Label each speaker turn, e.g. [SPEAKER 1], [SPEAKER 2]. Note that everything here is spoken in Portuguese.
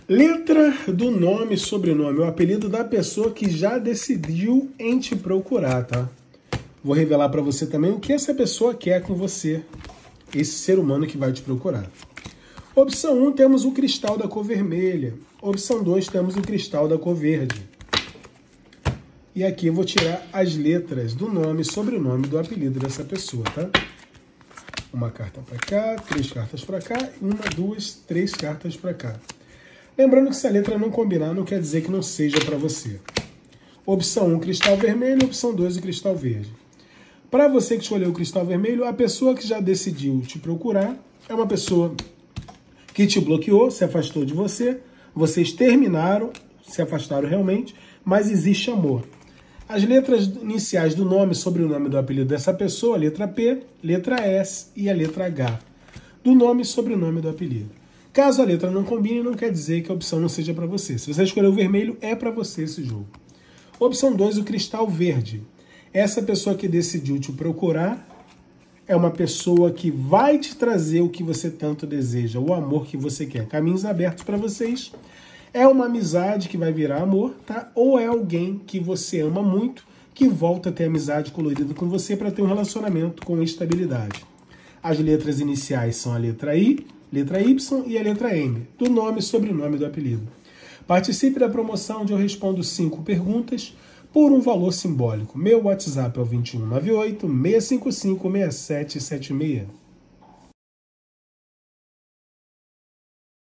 [SPEAKER 1] Letra do nome, sobrenome, o apelido da pessoa que já decidiu em te procurar, tá? Vou revelar para você também o que essa pessoa quer com você, esse ser humano que vai te procurar. Opção 1, temos o cristal da cor vermelha. Opção 2, temos o cristal da cor verde. E aqui eu vou tirar as letras do nome, sobrenome, do apelido dessa pessoa, tá? Uma carta para cá, 3 cartas para cá, 1, 2, 3 cartas para cá. Lembrando que se a letra não combinar, não quer dizer que não seja para você. Opção 1, cristal vermelho. Opção 2, o cristal verde. Para você que escolheu o cristal vermelho, a pessoa que já decidiu te procurar é uma pessoa que te bloqueou, se afastou de você, vocês terminaram, se afastaram realmente, mas existe amor. As letras iniciais do nome, sobrenome do apelido dessa pessoa, a letra P, letra S e a letra H, do nome e sobrenome do apelido. Caso a letra não combine, não quer dizer que a opção não seja para você. Se você escolher o vermelho, é para você esse jogo. Opção 2, o cristal verde. Essa pessoa que decidiu te procurar é uma pessoa que vai te trazer o que você tanto deseja, o amor que você quer. Caminhos abertos para vocês. É uma amizade que vai virar amor, tá? Ou é alguém que você ama muito, que volta a ter amizade colorida com você para ter um relacionamento com estabilidade. As letras iniciais são a letra I, letra Y e a letra M, do nome e sobrenome do apelido. Participe da promoção onde eu respondo 5 perguntas por um valor simbólico. Meu WhatsApp é o 2198 655 6776.